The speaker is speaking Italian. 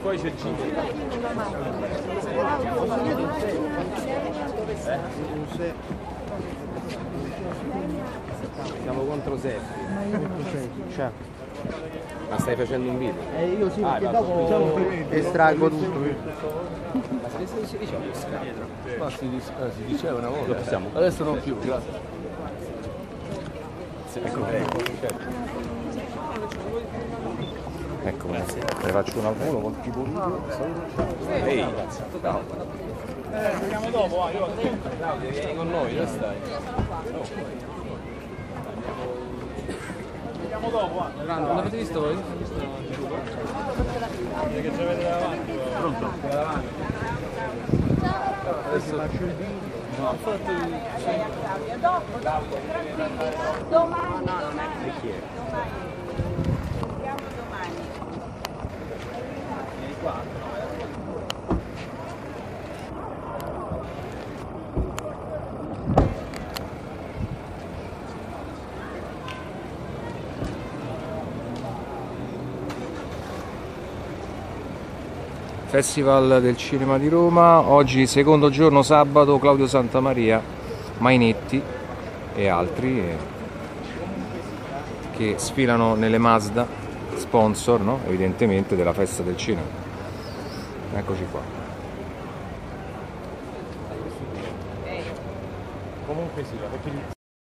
Poi c'è il cibo. Siamo contro Seppi. Ma stai facendo un video? Io sì, perché dopo estraggo tutto. Ma si dice dietro? Ma si diceva una volta. Possiamo. Adesso non più, grazie. Ecco, ne faccio un al volo col tipo Ehi, Ciao. vediamo dopo, vai. Claudio, vieni con noi, dove stai? Vediamo dopo, Non l'avete visto voi? che ci avete davanti. Pronto? Davanti. Adesso faccio il video. No, ho fatto il... Domani. E chi è? Vediamo domani. Vieni qua. Festival del Cinema di Roma, oggi secondo giorno sabato, Claudio Santamaria, Mainetti e altri che sfilano nelle Mazda, sponsor, no? Evidentemente della festa del cinema. Eccoci qua. Comunque sì, perché